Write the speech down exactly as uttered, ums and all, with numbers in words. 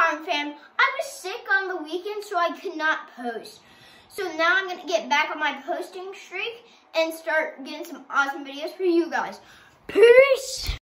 Charm fam. I was sick on the weekend, so I could not post. So now I'm going to get back on my posting streak and start getting some awesome videos for you guys. Peace!